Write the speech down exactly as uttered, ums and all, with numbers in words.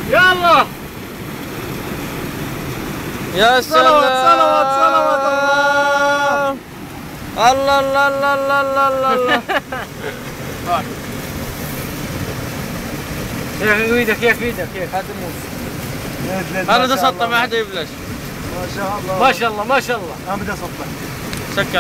يلا يا سلام. صلوات صلوات صلوات الله. الله الله الله الله الله الله. يا اخي ايدك يا اخي ايدك يا اخي هذا موس. انا ده سطه ما حدا يبلش. ما شاء الله ما شاء الله ما شاء الله. انا بدي اسطح. سكر.